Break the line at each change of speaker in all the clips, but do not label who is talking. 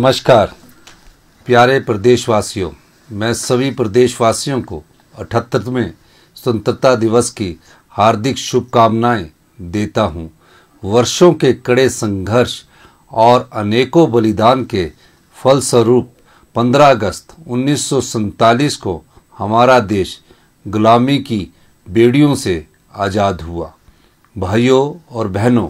नमस्कार प्यारे प्रदेशवासियों, मैं सभी प्रदेशवासियों को 78वें स्वतंत्रता दिवस की हार्दिक शुभकामनाएं देता हूं। वर्षों के कड़े संघर्ष और अनेकों बलिदान के फलस्वरूप 15 अगस्त 1947 को हमारा देश गुलामी की बेड़ियों से आज़ाद हुआ। भाइयों और बहनों,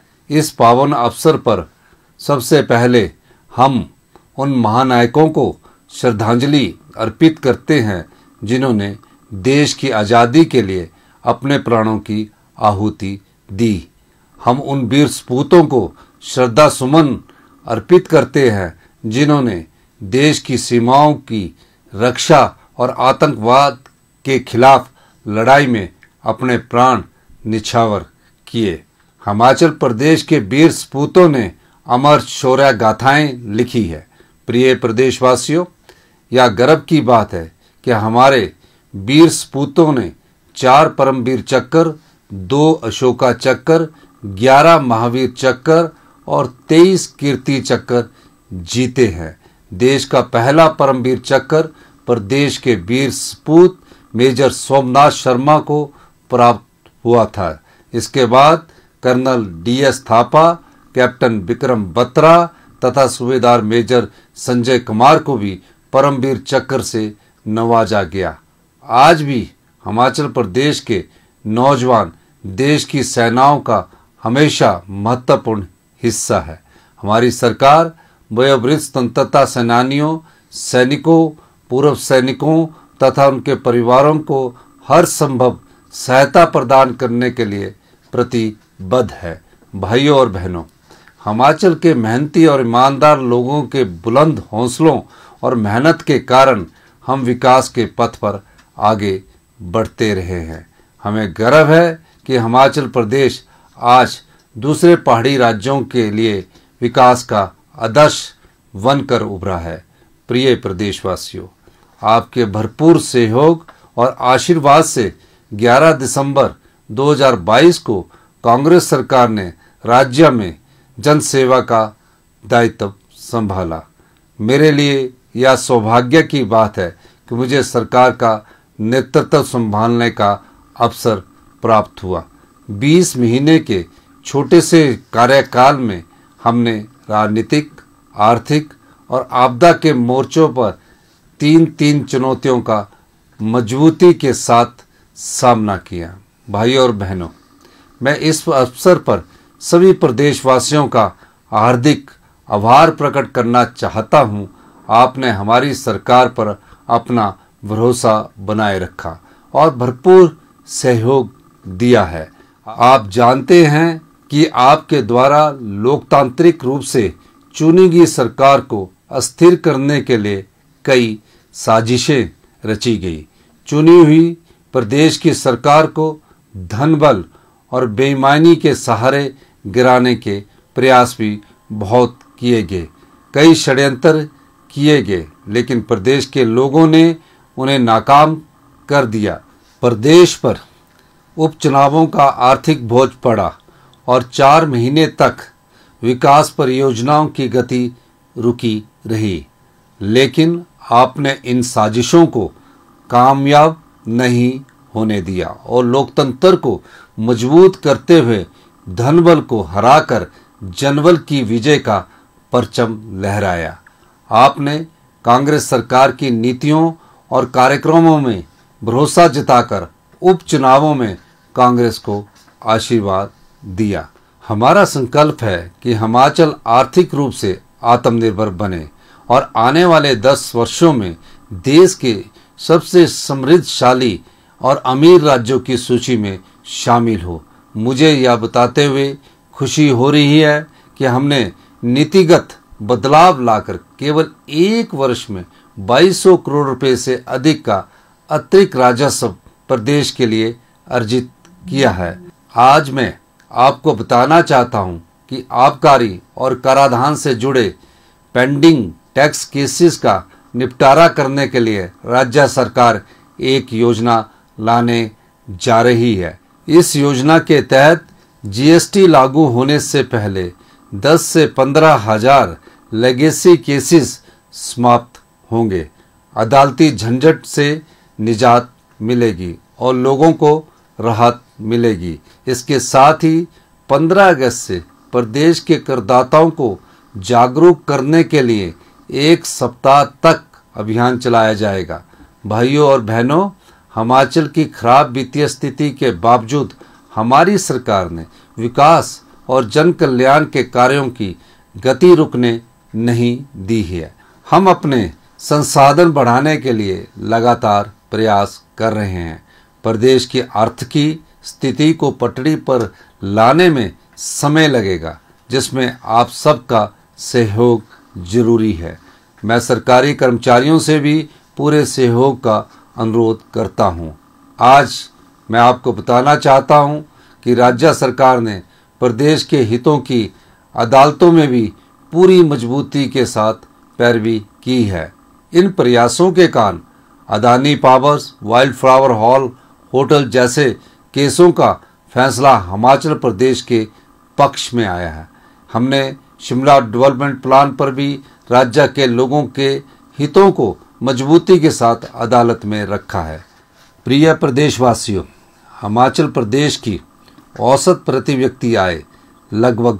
इस पावन अवसर पर सबसे पहले हम उन महानायकों को श्रद्धांजलि अर्पित करते हैं जिन्होंने देश की आज़ादी के लिए अपने प्राणों की आहुति दी। हम उन वीर सपूतों को श्रद्धा सुमन अर्पित करते हैं जिन्होंने देश की सीमाओं की रक्षा और आतंकवाद के खिलाफ लड़ाई में अपने प्राण निछावर किए। हिमाचल प्रदेश के वीर सपूतों ने अमर शौर्य गाथाएं लिखी है। प्रिय प्रदेशवासियों, यह गर्व की बात है कि हमारे वीर सपूतों ने 4 परमवीर चक्र, 2 अशोका चक्र, 11 महावीर चक्र और 23 कीर्ति चक्र जीते हैं। देश का पहला परमवीर चक्र प्रदेश के वीर सपूत मेजर सोमनाथ शर्मा को प्राप्त हुआ था। इसके बाद colonel DS Thapa, captain Vikram Batra तथा सूबेदार मेजर संजय कुमार को भी परमवीर चक्र से नवाजा गया। आज भी हिमाचल प्रदेश के नौजवान देश की सेनाओं का हमेशा महत्वपूर्ण हिस्सा है। हमारी सरकार वयोवृद्ध स्वतंत्रता सेनानियों, सैनिकों, पूर्व सैनिकों तथा उनके परिवारों को हर संभव सहायता प्रदान करने के लिए प्रतिबद्ध है। भाइयों और बहनों, हिमाचल के मेहनती और ईमानदार लोगों के बुलंद हौसलों और मेहनत के कारण हम विकास के पथ पर आगे बढ़ते रहे हैं। हमें गर्व है कि हिमाचल प्रदेश आज दूसरे पहाड़ी राज्यों के लिए विकास का आदर्श बनकर उभरा है। प्रिय प्रदेशवासियों, आपके भरपूर सहयोग और आशीर्वाद से 11 दिसंबर 2022 को कांग्रेस सरकार ने राज्य में जन सेवा का दायित्व संभाला। मेरे लिए यह सौभाग्य की बात है कि मुझे सरकार का नेतृत्व संभालने का अवसर प्राप्त हुआ। 20 महीने के छोटे से कार्यकाल में हमने राजनीतिक, आर्थिक और आपदा के मोर्चों पर तीन चुनौतियों का मजबूती के साथ सामना किया। भाइयों और बहनों, मैं इस अवसर पर सभी प्रदेशवासियों का हार्दिक आभार प्रकट करना चाहता हूं। आपने हमारी सरकार पर अपना भरोसा बनाए रखा और भरपूर सहयोग दिया है। आप जानते हैं कि आपके द्वारा लोकतांत्रिक रूप से चुनी गई सरकार को अस्थिर करने के लिए कई साजिशें रची गई। चुनी हुई प्रदेश की सरकार को धनबल और बेईमानी के सहारे गिराने के प्रयास भी बहुत किए गए। कई षड्यंत्र किए गए, लेकिन प्रदेश के लोगों ने उन्हें नाकाम कर दिया। प्रदेश पर उपचुनावों का आर्थिक बोझ पड़ा और 4 महीने तक विकास परियोजनाओं की गति रुकी रही। लेकिन आपने इन साजिशों को कामयाब नहीं होने दिया और लोकतंत्र को मजबूत करते हुए धनबल को हराकर जनबल की विजय का परचम लहराया। आपने कांग्रेस सरकार की नीतियों और कार्यक्रमों में भरोसा जताकर उपचुनावों में कांग्रेस को आशीर्वाद दिया। हमारा संकल्प है कि हिमाचल आर्थिक रूप से आत्मनिर्भर बने और आने वाले 10 वर्षों में देश के सबसे समृद्धशाली और अमीर राज्यों की सूची में शामिल हो। मुझे यह बताते हुए खुशी हो रही है कि हमने नीतिगत बदलाव लाकर केवल 1 वर्ष में 2200 करोड़ रुपए से अधिक का अतिरिक्त राजस्व प्रदेश के लिए अर्जित किया है। आज मैं आपको बताना चाहता हूं कि आबकारी और कराधान से जुड़े पेंडिंग टैक्स केसेस का निपटारा करने के लिए राज्य सरकार एक योजना लाने जा रही है। इस योजना के तहत GST लागू होने से पहले 10 से 15 हजार लेगेसी केसेस समाप्त होंगे, अदालती झंझट से निजात मिलेगी और लोगों को राहत मिलेगी। इसके साथ ही 15 अगस्त से प्रदेश के करदाताओं को जागरूक करने के लिए 1 सप्ताह तक अभियान चलाया जाएगा। भाइयों और बहनों, हिमाचल की खराब वित्तीय स्थिति के बावजूद हमारी सरकार ने विकास और जन कल्याण के कार्यों की गति रुकने नहीं दी है। हम अपने संसाधन बढ़ाने के लिए लगातार प्रयास कर रहे हैं। प्रदेश की आर्थिकी स्थिति को पटरी पर लाने में समय लगेगा, जिसमें आप सबका सहयोग जरूरी है। मैं सरकारी कर्मचारियों से भी पूरे सहयोग का अनुरोध करता हूं। आज मैं आपको बताना चाहता हूं कि राज्य सरकार ने प्रदेश के हितों की अदालतों में भी पूरी मजबूती के साथ पैरवी की है। इन प्रयासों के कारण Adani powers, wild flower hall hotel जैसे केसों का फैसला हिमाचल प्रदेश के पक्ष में आया है। हमने शिमला डेवलपमेंट प्लान पर भी राज्य के लोगों के हितों को मजबूती के साथ अदालत में रखा है। प्रिय प्रदेशवासियों, हिमाचल प्रदेश की औसत प्रति व्यक्ति आय लगभग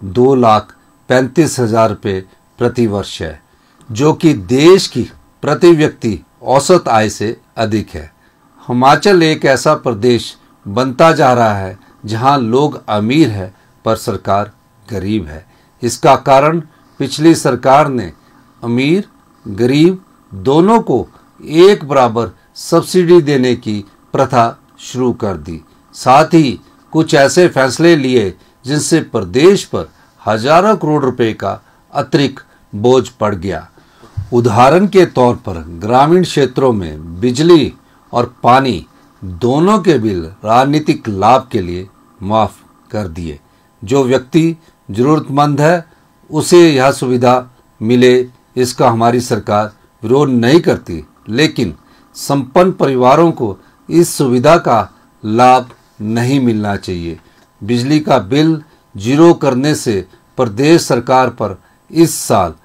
2,35,000 रुपये प्रति वर्ष है, जो कि देश की प्रति व्यक्ति औसत आय से अधिक है। हिमाचल एक ऐसा प्रदेश बनता जा रहा है जहां लोग अमीर है पर सरकार गरीब है। इसका कारण पिछली सरकार ने अमीर गरीब दोनों को एक बराबर सब्सिडी देने की प्रथा शुरू कर दी। साथ ही कुछ ऐसे फैसले लिए जिनसे प्रदेश पर हजारों करोड़ रुपए का अतिरिक्त बोझ पड़ गया। उदाहरण के तौर पर ग्रामीण क्षेत्रों में बिजली और पानी दोनों के बिल राजनीतिक लाभ के लिए माफ कर दिए। जो व्यक्ति जरूरतमंद है उसे यह सुविधा मिले, इसका हमारी सरकार विरोध नहीं करती, लेकिन संपन्न परिवारों को इस सुविधा का लाभ नहीं मिलना चाहिए। बिजली का बिल जीरो करने से प्रदेश सरकार पर इस साल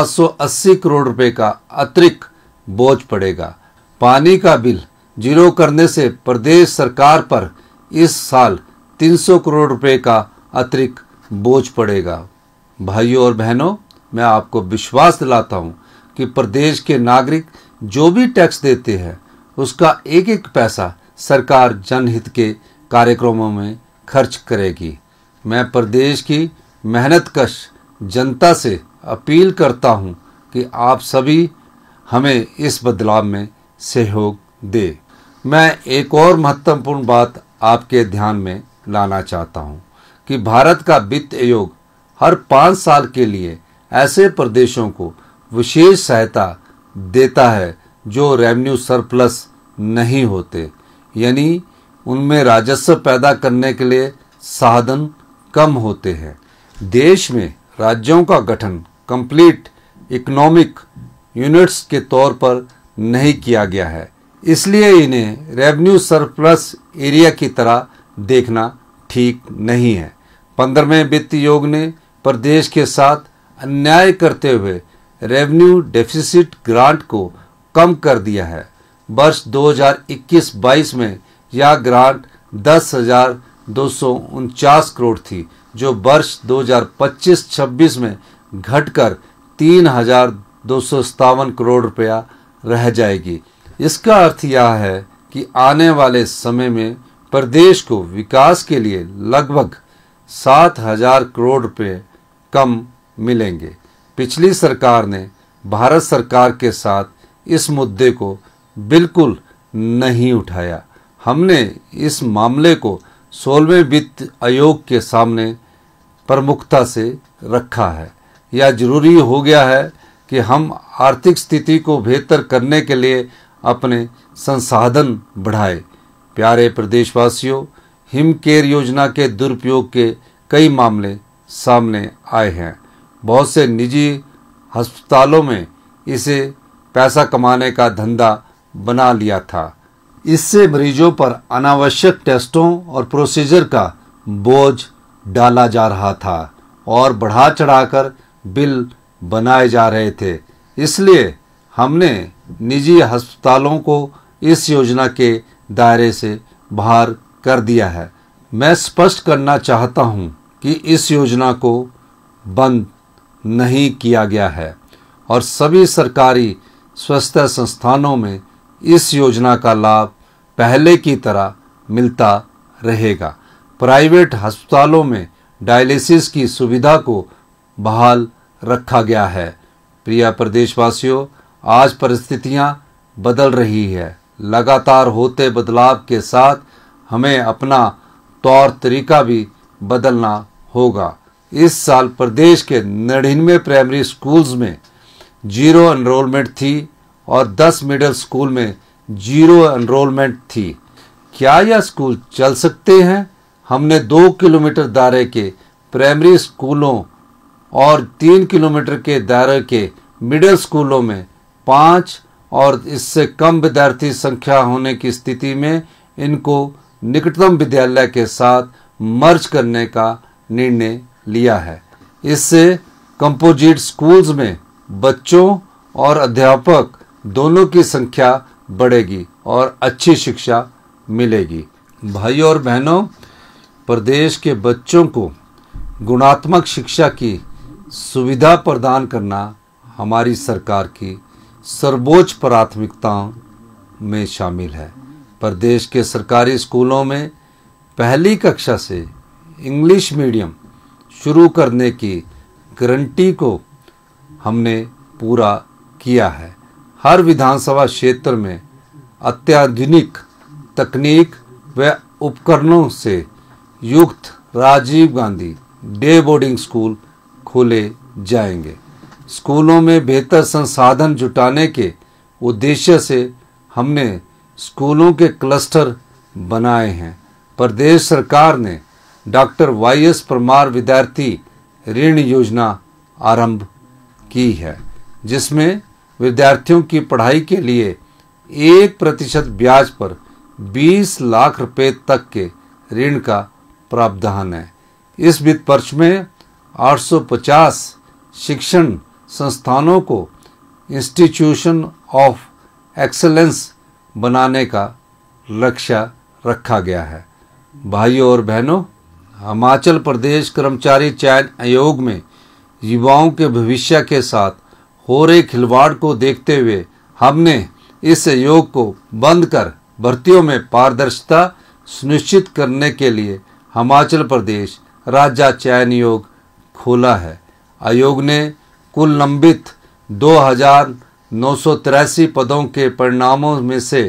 780 करोड़ रुपए का अतिरिक्त बोझ पड़ेगा। पानी का बिल जीरो करने से प्रदेश सरकार पर इस साल 300 करोड़ रुपए का अतिरिक्त बोझ पड़ेगा। भाइयों और बहनों, मैं आपको विश्वास दिलाता हूं कि प्रदेश के नागरिक जो भी टैक्स देते हैं उसका एक एक पैसा सरकार जनहित के कार्यक्रमों में खर्च करेगी। मैं प्रदेश की मेहनतकश जनता से अपील करता हूं कि आप सभी हमें इस बदलाव में सहयोग दें। मैं एक और महत्वपूर्ण बात आपके ध्यान में लाना चाहता हूं कि भारत का वित्त आयोग हर 5 साल के लिए ऐसे प्रदेशों को विशेष सहायता देता है जो रेवेन्यू सरप्लस नहीं होते, यानी उनमें राजस्व पैदा करने के लिए साधन कम होते हैं। देश में राज्यों का गठन कंप्लीट इकोनॉमिक यूनिट्स के तौर पर नहीं किया गया है, इसलिए इन्हें रेवेन्यू सरप्लस एरिया की तरह देखना ठीक नहीं है। 15वें वित्त आयोग ने प्रदेश के साथ अन्याय करते हुए रेवेन्यू डेफिसिट ग्रांट को कम कर दिया है। वर्ष 2021-22 में यह ग्रांट 10,249 करोड़ थी, जो वर्ष 2025-26 में घटकर 3,257 करोड़ रुपया रह जाएगी। इसका अर्थ यह है कि आने वाले समय में प्रदेश को विकास के लिए लगभग 7,000 करोड़ रुपए कम मिलेंगे। पिछली सरकार ने भारत सरकार के साथ इस मुद्दे को बिल्कुल नहीं उठाया। हमने इस मामले को 16वें वित्त आयोग के सामने प्रमुखता से रखा है। यह जरूरी हो गया है कि हम आर्थिक स्थिति को बेहतर करने के लिए अपने संसाधन बढ़ाएं। प्यारे प्रदेशवासियों, हिम केयर योजना के दुरुपयोग के कई मामले सामने आए हैं। बहुत से निजी अस्पतालों में इसे पैसा कमाने का धंधा बना लिया था। इससे मरीजों पर अनावश्यक टेस्टों और प्रोसीजर का बोझ डाला जा रहा था और बढ़ा चढ़ाकर बिल बनाए जा रहे थे, इसलिए हमने निजी अस्पतालों को इस योजना के दायरे से बाहर कर दिया है। मैं स्पष्ट करना चाहता हूं कि इस योजना को बंद नहीं किया गया है और सभी सरकारी स्वास्थ्य संस्थानों में इस योजना का लाभ पहले की तरह मिलता रहेगा। प्राइवेट अस्पतालों में डायलिसिस की सुविधा को बहाल रखा गया है। प्रिय प्रदेशवासियों, आज परिस्थितियां बदल रही है। लगातार होते बदलाव के साथ हमें अपना तौर तरीका भी बदलना होगा। इस साल प्रदेश के 99 प्राइमरी स्कूल्स में 0 एनरोलमेंट थी और 10 मिडिल स्कूल में 0 एनरोलमेंट थी। क्या यह स्कूल चल सकते हैं? हमने 2 किलोमीटर दायरे के प्राइमरी स्कूलों और 3 किलोमीटर के दायरे के मिडिल स्कूलों में 5 और इससे कम विद्यार्थी संख्या होने की स्थिति में इनको निकटतम विद्यालय के साथ मर्ज करने का निर्णय लिया है। इससे कंपोजिट स्कूल्स में बच्चों और अध्यापक दोनों की संख्या बढ़ेगी और अच्छी शिक्षा मिलेगी। भाइयों और बहनों, प्रदेश के बच्चों को गुणात्मक शिक्षा की सुविधा प्रदान करना हमारी सरकार की सर्वोच्च प्राथमिकताओं में शामिल है। प्रदेश के सरकारी स्कूलों में पहली कक्षा से इंग्लिश मीडियम शुरू करने की गारंटी को हमने पूरा किया है। हर विधानसभा क्षेत्र में अत्याधुनिक तकनीक व उपकरणों से युक्त Rajiv Gandhi day boarding school खोले जाएंगे। स्कूलों में बेहतर संसाधन जुटाने के उद्देश्य से हमने स्कूलों के क्लस्टर बनाए हैं। प्रदेश सरकार ने डॉक्टर YS परमार विद्यार्थी ऋण योजना आरंभ की है, जिसमें विद्यार्थियों की पढ़ाई के लिए 1% ब्याज पर 20 लाख रुपए तक के ऋण का प्रावधान है। इस वित्त वर्ष में 850 शिक्षण संस्थानों को इंस्टीट्यूशन ऑफ एक्सेलेंस बनाने का लक्ष्य रखा गया है। भाइयों और बहनों, हिमाचल प्रदेश कर्मचारी चयन आयोग में युवाओं के भविष्य के साथ हो रहे खिलवाड़ को देखते हुए हमने इस आयोग को बंद कर भर्तियों में पारदर्शिता सुनिश्चित करने के लिए हिमाचल प्रदेश राज्य चयन आयोग खोला है। आयोग ने कुल लंबित 2,983 पदों के परिणामों में से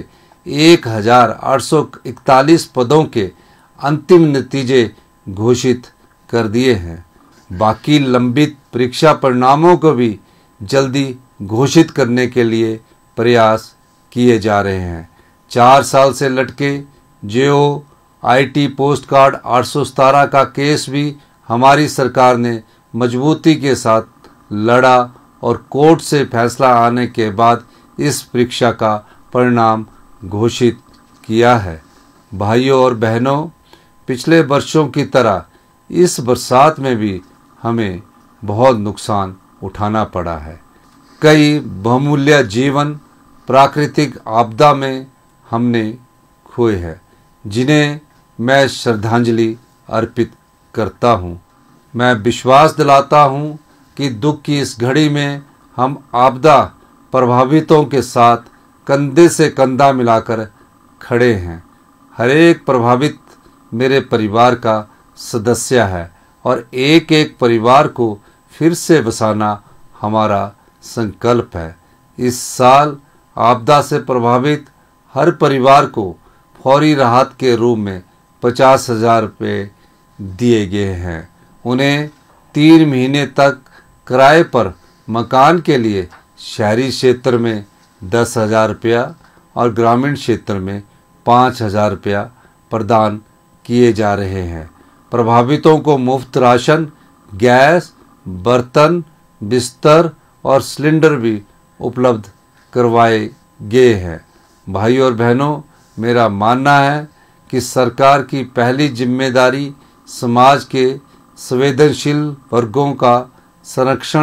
1,841 पदों के अंतिम नतीजे घोषित कर दिए हैं। बाकी लंबित परीक्षा परिणामों को भी जल्दी घोषित करने के लिए प्रयास किए जा रहे हैं। 4 साल से लटके JOIT पोस्ट कार्ड 817 का केस भी हमारी सरकार ने मजबूती के साथ लड़ा और कोर्ट से फैसला आने के बाद इस परीक्षा का परिणाम घोषित किया है। भाइयों और बहनों, पिछले वर्षों की तरह इस बरसात में भी हमें बहुत नुकसान उठाना पड़ा है। कई बहुमूल्य जीवन प्राकृतिक आपदा में हमने खोए हैं, जिन्हें मैं श्रद्धांजलि अर्पित करता हूँ। मैं विश्वास दिलाता हूँ कि दुख की इस घड़ी में हम आपदा प्रभावितों के साथ कंधे से कंधा मिलाकर खड़े हैं। हर एक प्रभावित मेरे परिवार का सदस्य है और एक एक परिवार को फिर से बसाना हमारा संकल्प है। इस साल आपदा से प्रभावित हर परिवार को फौरी राहत के रूप में 50,000 रुपये दिए गए हैं। उन्हें 3 महीने तक किराए पर मकान के लिए शहरी क्षेत्र में 10,000 रुपया और ग्रामीण क्षेत्र में 5,000 रुपया प्रदान किए जा रहे हैं। प्रभावितों को मुफ्त राशन, गैस, बर्तन, बिस्तर और सिलेंडर भी उपलब्ध करवाए गए हैं। भाइयों और बहनों, मेरा मानना है कि सरकार की पहली जिम्मेदारी समाज के संवेदनशील वर्गों का संरक्षण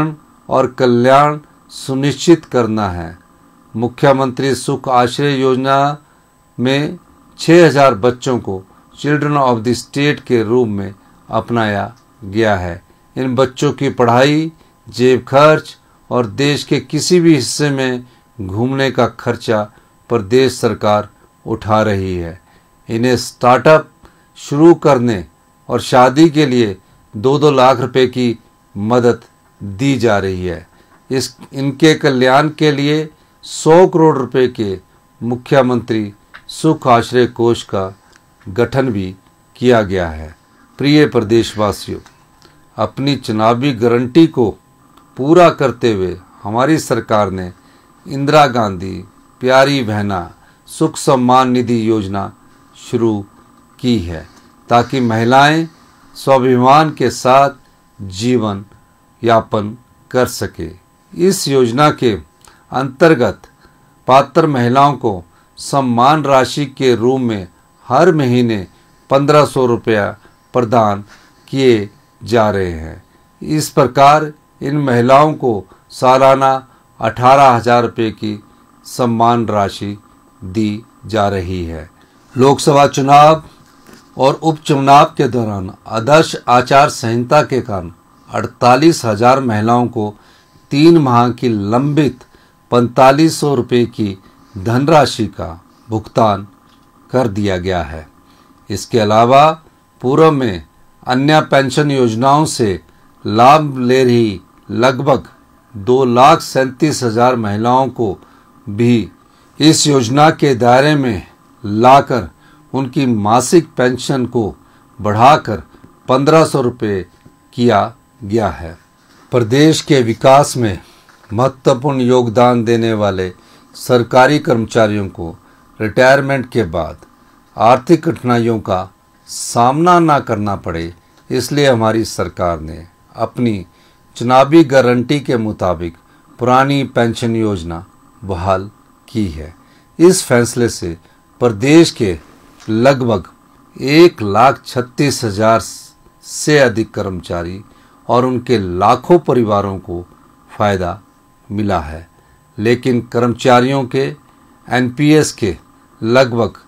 और कल्याण सुनिश्चित करना है। मुख्यमंत्री सुख आश्रय योजना में 6000 बच्चों को चिल्ड्रन ऑफ द स्टेट के रूप में अपनाया गया है। इन बच्चों की पढ़ाई, जेब खर्च और देश के किसी भी हिस्से में घूमने का खर्चा प्रदेश सरकार उठा रही है। इन्हें स्टार्टअप शुरू करने और शादी के लिए 2-2 लाख रुपए की मदद दी जा रही है। इनके कल्याण के लिए 100 करोड़ रुपए के मुख्यमंत्री सुख आश्रय कोष का गठन भी किया गया है। प्रिय प्रदेशवासियों, अपनी चुनावी गारंटी को पूरा करते हुए हमारी सरकार ने इंदिरा गांधी प्यारी बहना सुख सम्मान निधि योजना शुरू की है ताकि महिलाएं स्वाभिमान के साथ जीवन यापन कर सके। इस योजना के अंतर्गत पात्र महिलाओं को सम्मान राशि के रूप में हर महीने 1500 रुपया प्रदान किए जा रहे हैं। इस प्रकार इन महिलाओं को सालाना 18,000 रुपये की सम्मान राशि दी जा रही है। लोकसभा चुनाव और उपचुनाव के दौरान आदर्श आचार संहिता के कारण 48,000 महिलाओं को 3 माह की लंबित 4500 रुपये की धनराशि का भुगतान कर दिया गया है। इसके अलावा पूर्व में अन्य पेंशन योजनाओं से लाभ ले रही लगभग 2,37,000 महिलाओं को भी इस योजना के दायरे में लाकर उनकी मासिक पेंशन को बढ़ाकर 1500 रुपये किया गया है। प्रदेश के विकास में महत्वपूर्ण योगदान देने वाले सरकारी कर्मचारियों को रिटायरमेंट के बाद आर्थिक कठिनाइयों का सामना न करना पड़े, इसलिए हमारी सरकार ने अपनी चुनावी गारंटी के मुताबिक पुरानी पेंशन योजना बहाल की है। इस फैसले से प्रदेश के लगभग 1,36,000 से अधिक कर्मचारी और उनके लाखों परिवारों को फ़ायदा मिला है, लेकिन कर्मचारियों के एनपीएस के लगभग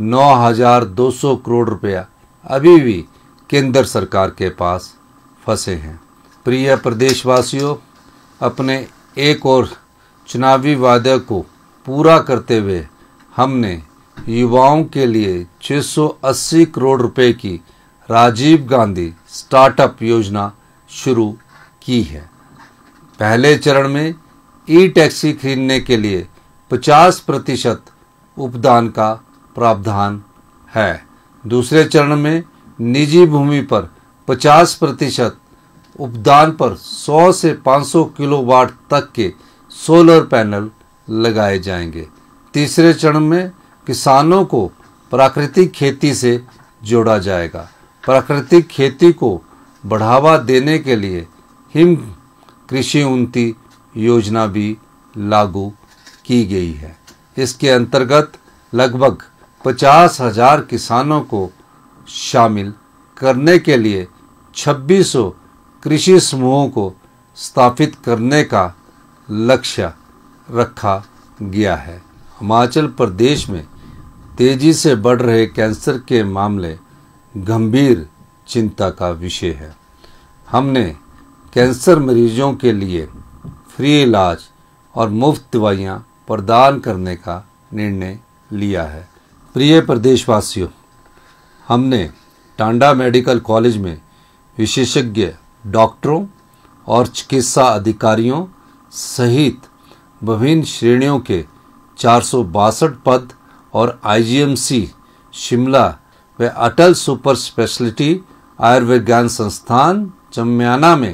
9,200 करोड़ रुपया अभी भी केंद्र सरकार के पास फंसे हैं। प्रिय प्रदेशवासियों, अपने एक और चुनावी वादे को पूरा करते हुए हमने युवाओं के लिए 680 करोड़ रुपए की राजीव गांधी स्टार्टअप योजना शुरू की है। पहले चरण में ई टैक्सी खरीदने के लिए 50% उपदान का प्रावधान है। दूसरे चरण में निजी भूमि पर 50% उपदान पर 100 से 500 किलोवाट तक के सोलर पैनल लगाए जाएंगे। तीसरे चरण में किसानों को प्राकृतिक खेती से जोड़ा जाएगा। प्राकृतिक खेती को बढ़ावा देने के लिए हिम कृषि उन्नति योजना भी लागू की गई है। इसके अंतर्गत लगभग 50,000 किसानों को शामिल करने के लिए 2600 कृषि समूहों को स्थापित करने का लक्ष्य रखा गया है। हिमाचल प्रदेश में तेजी से बढ़ रहे कैंसर के मामले गंभीर चिंता का विषय है। हमने कैंसर मरीजों के लिए फ्री इलाज और मुफ्त दवाइयाँ प्रदान करने का निर्णय लिया है। प्रिय प्रदेशवासियों, हमने टांडा मेडिकल कॉलेज में विशेषज्ञ डॉक्टरों और चिकित्सा अधिकारियों सहित विभिन्न श्रेणियों के 462 पद और आईजीएमसी शिमला व अटल सुपर स्पेशलिटी आयुर्विज्ञान संस्थान चम्याना में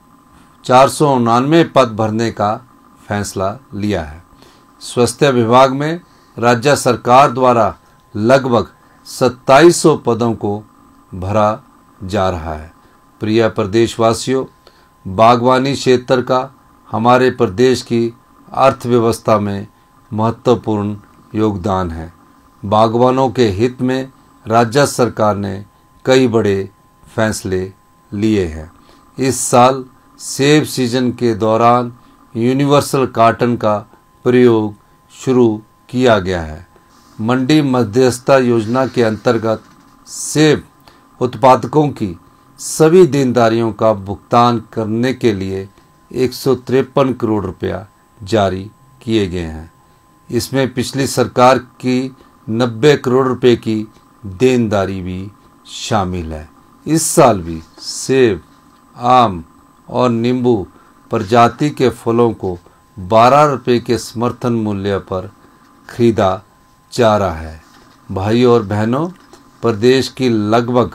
499 पद भरने का फैसला लिया है। स्वास्थ्य विभाग में राज्य सरकार द्वारा लगभग 2700 पदों को भरा जा रहा है। प्रिय प्रदेशवासियों, बागवानी क्षेत्र का हमारे प्रदेश की अर्थव्यवस्था में महत्वपूर्ण योगदान है। बागवानों के हित में राज्य सरकार ने कई बड़े फैसले लिए हैं। इस साल सेब सीजन के दौरान यूनिवर्सल कार्टन का प्रयोग शुरू किया गया है। मंडी मध्यस्थता योजना के अंतर्गत सेब उत्पादकों की सभी देनदारियों का भुगतान करने के लिए 153 करोड़ रुपया जारी किए गए हैं। इसमें पिछली सरकार की 90 करोड़ रुपए की देनदारी भी शामिल है। इस साल भी सेब, आम और नींबू प्रजाति के फलों को 12 रुपये के समर्थन मूल्य पर खरीदा जा रहा है। भाइयों और बहनों, प्रदेश की लगभग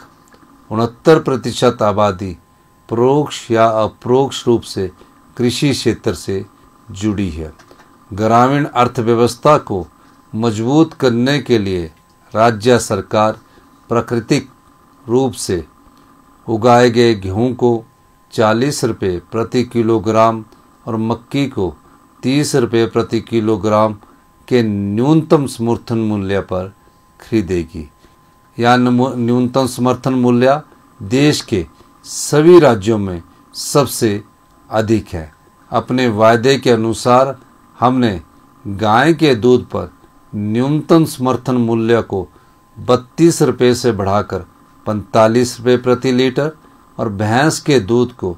69% आबादी परोक्ष या अपरोक्ष रूप से कृषि क्षेत्र से जुड़ी है। ग्रामीण अर्थव्यवस्था को मजबूत करने के लिए राज्य सरकार प्राकृतिक रूप से उगाए गए गेहूं को 40 रुपये प्रति किलोग्राम और मक्की को 30 रुपये प्रति किलोग्राम के न्यूनतम समर्थन मूल्य पर खरीदेगी। यह न्यूनतम समर्थन मूल्य देश के सभी राज्यों में सबसे अधिक है। अपने वायदे के अनुसार हमने गाय के दूध पर न्यूनतम समर्थन मूल्य को 32 रुपये से बढ़ाकर 45 रुपये प्रति लीटर और भैंस के दूध को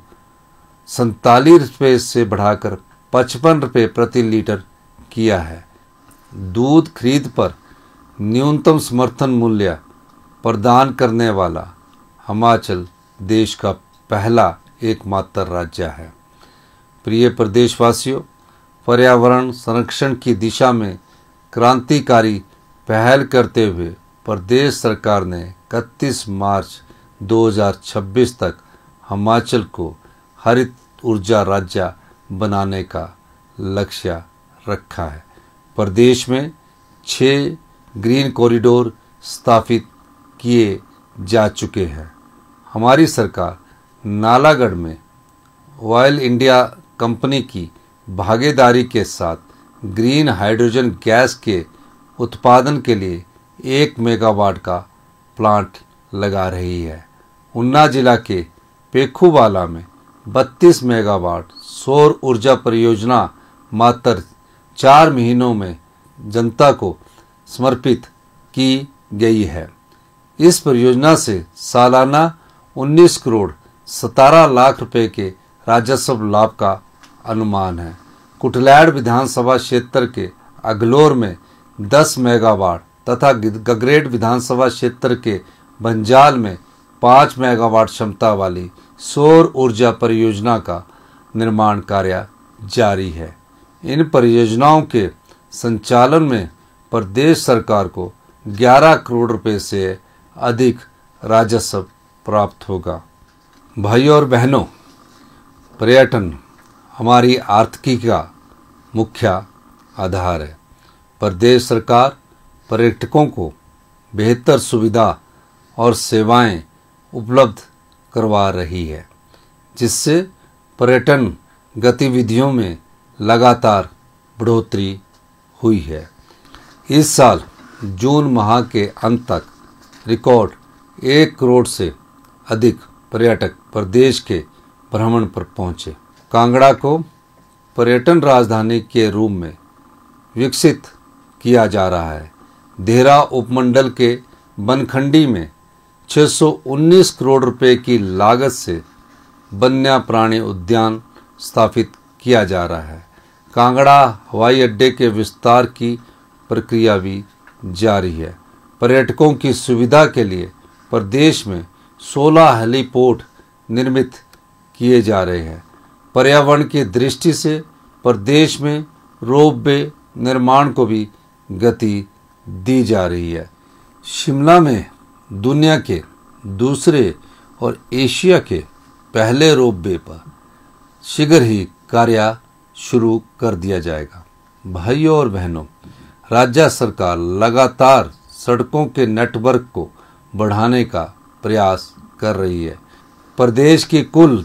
47 रुपये से बढ़ाकर 55 रुपये प्रति लीटर किया है। दूध खरीद पर न्यूनतम समर्थन मूल्य प्रदान करने वाला हिमाचल देश का पहला एकमात्र राज्य है। प्रिय प्रदेशवासियों, पर्यावरण संरक्षण की दिशा में क्रांतिकारी पहल करते हुए प्रदेश सरकार ने 31 मार्च 2026 तक हिमाचल को हरित ऊर्जा राज्य बनाने का लक्ष्य रखा है। प्रदेश में 6 ग्रीन कॉरिडोर स्थापित किए जा चुके हैं। हमारी सरकार नालागढ़ में ऑयल इंडिया कंपनी की भागीदारी के साथ ग्रीन हाइड्रोजन गैस के उत्पादन के लिए 1 मेगावाट का प्लांट लगा रही है। ऊना जिला के पेखूवाला में 32 मेगावाट सौर ऊर्जा परियोजना मात्र 4 महीनों में जनता को समर्पित की गई है। इस परियोजना से सालाना 19 करोड़ 17 लाख रुपए के राजस्व लाभ का अनुमान है। कुटलैड़ विधानसभा क्षेत्र के अगलोर में 10 मेगावाट तथा गगरेट विधानसभा क्षेत्र के बंजाल में 5 मेगावाट क्षमता वाली सौर ऊर्जा परियोजना का निर्माण कार्य जारी है। इन परियोजनाओं के संचालन में प्रदेश सरकार को 11 करोड़ रुपए से अधिक राजस्व प्राप्त होगा। भाइयों और बहनों, पर्यटन हमारी आर्थिकी का मुख्य आधार है। प्रदेश सरकार पर्यटकों को बेहतर सुविधा और सेवाएं उपलब्ध करवा रही है, जिससे पर्यटन गतिविधियों में लगातार बढ़ोतरी हुई है। इस साल जून माह के अंत तक रिकॉर्ड 1 करोड़ से अधिक पर्यटक प्रदेश के भ्रमण पर पहुंचे। कांगड़ा को पर्यटन राजधानी के रूप में विकसित किया जा रहा है। देहरा उपमंडल के बनखंडी में 619 करोड़ रुपए की लागत से वन्य प्राणी उद्यान स्थापित किया जा रहा है। कांगड़ा हवाई अड्डे के विस्तार की प्रक्रिया भी जारी है। पर्यटकों की सुविधा के लिए प्रदेश में 16 हेलीपोर्ट निर्मित किए जा रहे हैं। पर्यावरण की दृष्टि से प्रदेश में रोपवे निर्माण को भी गति दी जा रही है। शिमला में दुनिया के दूसरे और एशिया के पहले रोपवे पर शीघ्र ही कार्य शुरू कर दिया जाएगा। भाइयों और बहनों, राज्य सरकार लगातार सड़कों के नेटवर्क को बढ़ाने का प्रयास कर रही है। प्रदेश की कुल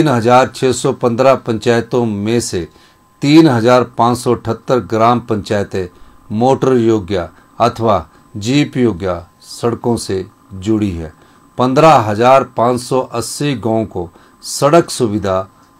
3,615 पंचायतों में से 3,578 ग्राम पंचायतें मोटर योग्य अथवा जीप योग्य सड़कों से जुड़ी है। 15,580 गाँव को सड़क सुविधा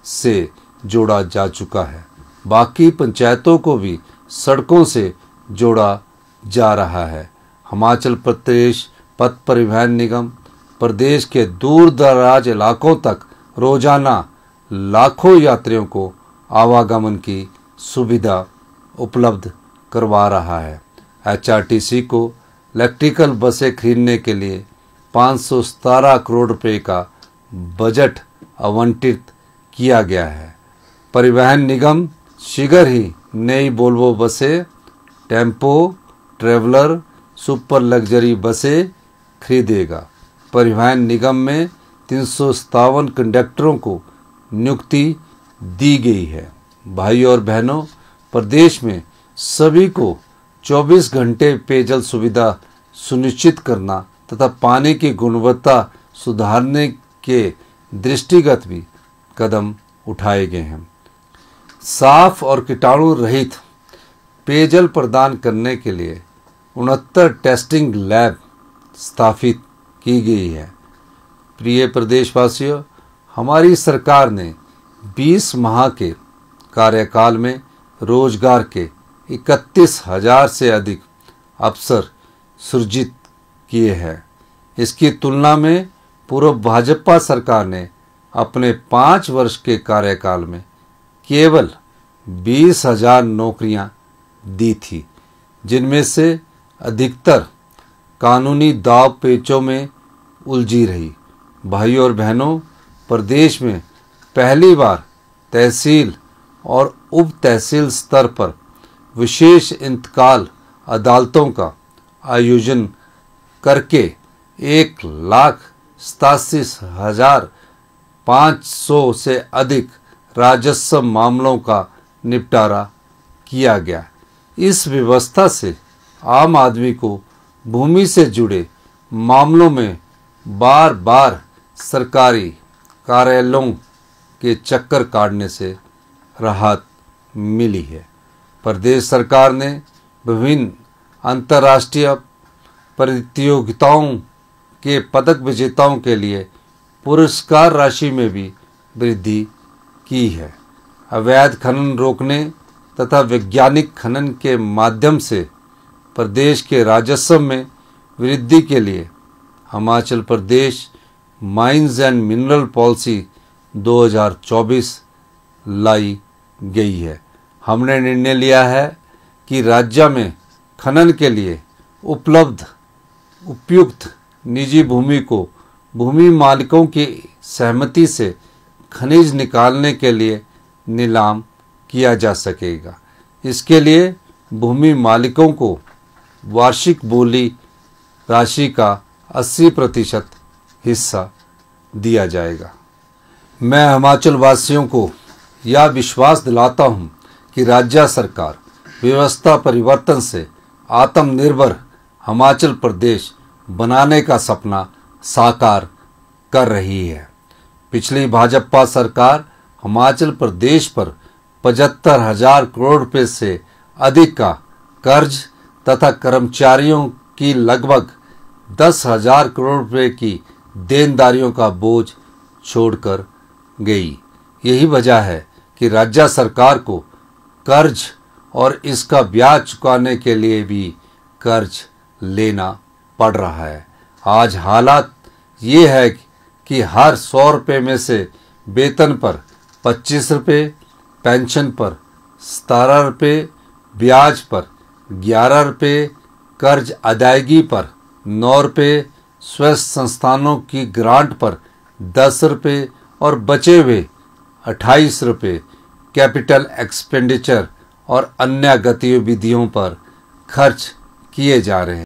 से जोड़ा जा चुका है। बाकी पंचायतों को भी सड़कों से जोड़ा जा रहा है। हिमाचल प्रदेश पथ परिवहन निगम प्रदेश के दूर दराज इलाकों तक रोजाना लाखों यात्रियों को आवागमन की सुविधा उपलब्ध करवा रहा है। एचआरटीसी को इलेक्ट्रिकल बसें खरीदने के लिए 517 करोड़ रुपए का बजट आवंटित किया गया है। परिवहन निगम शीघ्र ही नई वोल्वो बसें, टेम्पो, ट्रैवलर, सुपर लग्जरी बसें खरीदेगा। परिवहन निगम में 357 कंडक्टरों को नियुक्ति दी गई है। भाई और बहनों, प्रदेश में सभी को 24 घंटे पेयजल सुविधा सुनिश्चित करना तथा पानी की गुणवत्ता सुधारने के दृष्टिगत भी कदम उठाए गए हैं। साफ और कीटाणु रहित पेयजल प्रदान करने के लिए 69 टेस्टिंग लैब स्थापित की गई है। प्रिय प्रदेशवासियों, हमारी सरकार ने 20 माह के कार्यकाल में रोजगार के 31,000 से अधिक अवसर सृजित किए हैं। इसकी तुलना में पूर्व भाजपा सरकार ने अपने 5 वर्ष के कार्यकाल में केवल 20,000 नौकरियां दी थी, जिनमें से अधिकतर कानूनी दाव पेचों में उलझी रही। भाइयों और बहनों, प्रदेश में पहली बार तहसील और उप तहसील स्तर पर विशेष इंतकाल अदालतों का आयोजन करके 1,87,500 से अधिक राजस्व मामलों का निपटारा किया गया। इस व्यवस्था से आम आदमी को भूमि से जुड़े मामलों में बार बार सरकारी कार्यालयों के चक्कर काटने से राहत मिली है। प्रदेश सरकार ने विभिन्न अंतर्राष्ट्रीय प्रतियोगिताओं के पदक विजेताओं के लिए पुरस्कार राशि में भी वृद्धि की है। अवैध खनन रोकने तथा वैज्ञानिक खनन के माध्यम से प्रदेश के राजस्व में वृद्धि के लिए Himachal Pradesh mines and mineral policy 2024 लाई गई है। हमने निर्णय लिया है कि राज्य में खनन के लिए उपलब्ध उपयुक्त निजी भूमि को भूमि मालिकों की सहमति से खनिज निकालने के लिए नीलाम किया जा सकेगा। इसके लिए भूमि मालिकों को वार्षिक बोली राशि का 80% हिस्सा दिया जाएगा। मैं हिमाचल वासियों को यह विश्वास दिलाता हूं कि राज्य सरकार व्यवस्था परिवर्तन से आत्मनिर्भर हिमाचल प्रदेश बनाने का सपना साकार कर रही है। पिछली भाजपा सरकार हिमाचल प्रदेश पर 75,000 करोड़ रुपए से अधिक का कर्ज तथा कर्मचारियों की लगभग 10,000 करोड़ रुपए की देनदारियों का बोझ छोड़कर गई। यही वजह है कि राज्य सरकार को कर्ज और इसका ब्याज चुकाने के लिए भी कर्ज लेना पड़ रहा है। आज हालात ये है कि हर 100 रुपये में से वेतन पर 25 रुपये, पेंशन पर 17 रुपये, ब्याज पर 11 रुपये, कर्ज अदायगी पर 9 रुपये, स्वास्थ्य संस्थानों की ग्रांट पर 10 रुपये और बचे हुए 28 रुपये कैपिटल एक्सपेंडिचर और अन्य गतिविधियों पर खर्च किए जा रहे हैं।